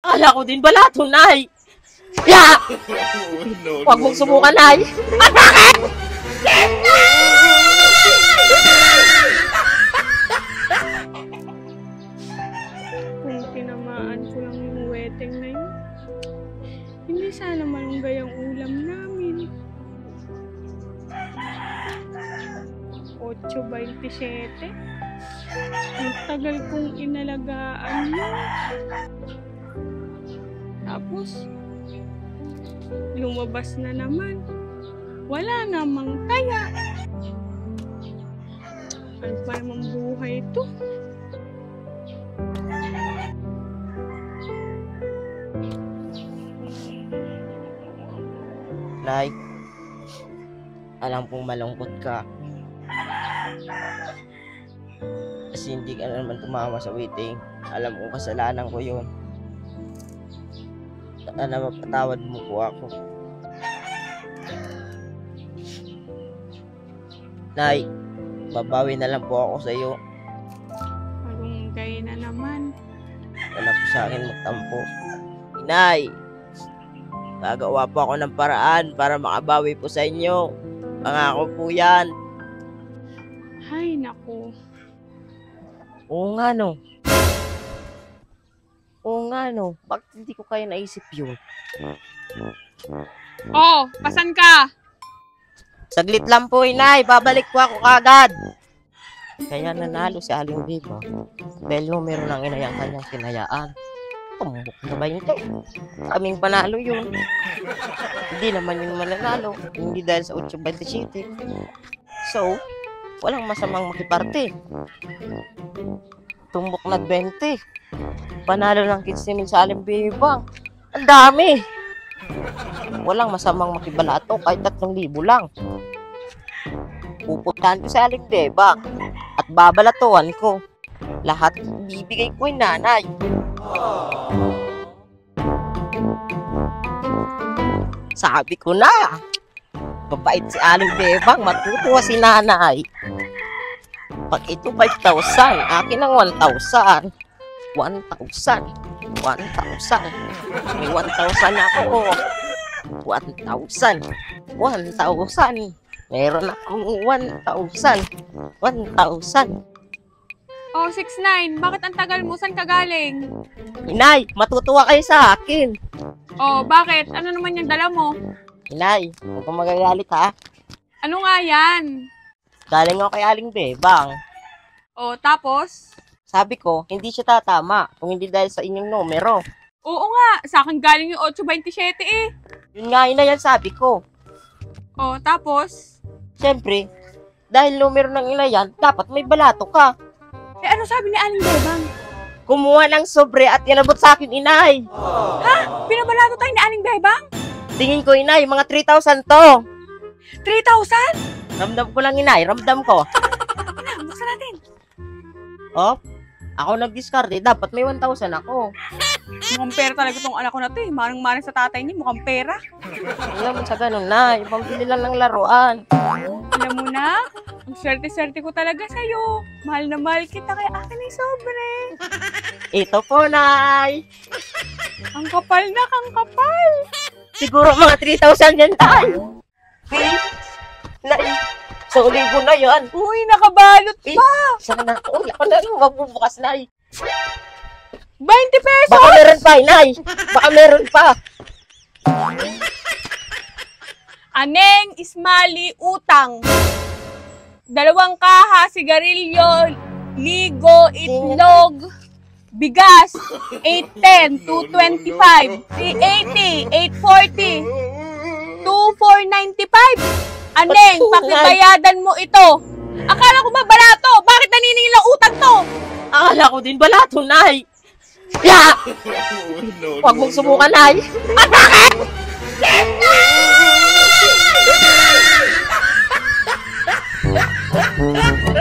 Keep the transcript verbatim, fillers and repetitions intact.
Akala ko din balato, Nay. Ya! Huwag mong subukan, Nay. At bakit? Kung tinamaan ko lang yung weteng na yun, hindi sana malunggay ang ulam namin. eight twenty-seven. Ang tagal kong inalagaan yun. Tapos, lumabas na naman. Wala namang taya. Ano pa namang buhay ito? Nay, alam kong malungkot ka. Kasi hindi ka naman tumama sa waiting. Alam kong kasalanan ko yun. Sana mapatawad mo po ako. Nay, babawi na lang po ako sa iyo. Malunggay na naman. Wala po sa akin magtampo. Nay, gagawa po ako ng paraan para makabawi po sa inyo. Pangako po yan. Ay, naku. Oo nga no. Oo nga no. Bakit hindi ko kaya naisip yun? Oh, pasan ka? Saglit lang po, Inay. Babalik po ako kagad. Kaya nanalo si Aling Biba. Dahil numero ng inay ang kanyang kinayaan. Tumbok na ba yun? Kaming panalo yun. Hindi naman yung mananalo. Hindi dahil sa eight twenty-seven. So, walang masamang makiparte. Tumbok na twenty. Panalo ng fifteen mil sa Aling Biba. Ang dami. Walang masamang makibalato kahit tatlong libo lang. Pupuntahan ko sa Aling Biba at babalatuan ko. Lahat bibigay ko yung nanay. Sabi ko na, mabait si Aling Bebang, matutuwa si nanay. Pag ito five thousand, akin ang one thousand. one thousand. one thousand. May one thousand ako. one thousand. one thousand. Meron akong one thousand. one thousand. Oh, six nine. Bakit ang tagal mo? Saan ka galing? Inay, matutuwa kayo sa akin. Oh, bakit? Ano naman yung dala mo? Inay, huwag kang magagalit ha. Ano nga yan? Galing ako kay Aling Bebang. Oh, tapos? Sabi ko, hindi siya tatama kung hindi dahil sa inyong numero. Oo nga, sa akin galing yung eight twenty-seven eh. Yun nga, Inay, yan sabi ko. Oh, tapos? Siyempre, dahil numero ng ina yan, dapat may balato ka. Eh, ano sabi ni Aling Bebang? Kumuha ng sobre at inabot sa akin, Inay. Ha? Pinabalato tayo ni Aling Bebang? Tingin ko, Inay, mga three thousand to. three thousand? Ramdam ko lang, Inay, ramdam ko. Na, buksan natin. Oh, ako nag-discard eh, dapat may one thousand ako. Mukhang pera talaga itong anak ko na to eh. Manang-manang sa tatay niya, mukhang pera. Alam mo sa ganun na, ibang bili lang ng laruan. Alam mo na, ang swerte-swerte ko talaga sa'yo. Mahal na mahal kita, kaya akin ay sobre. Ito po, Nay. Ang kapal na, ang kapal. Siguro mga three thousand yan tayo. Hey, Nay, sa ulibo na yan. Uy, nakabalot Eh, pa. sana, wala ko na rin mabubukas, Nay. twenty pesos! Baka meron pa, Nay. Baka meron pa. Aneng, ismali, utang. Dalawang kaha, sigarilyo, ligo, itlog, bigas, eight ten, two twenty-five, three eighty, eight forty, two four ninety-five. Aneng, pakibayadan mo ito. Akala ko ba balato? Bakit naniningil ang utang to? Akala ko din balato, Nay. Ya! Huwag mong subukan, Nay. At bakit? Nay!